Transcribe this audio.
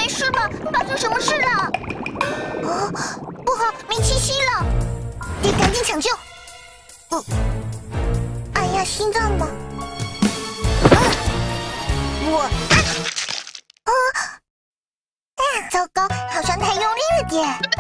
事吧？发生什么事了？哦，不好，没气息了，得赶紧抢救。哎呀，心脏呢？糟糕，好像太用力了点。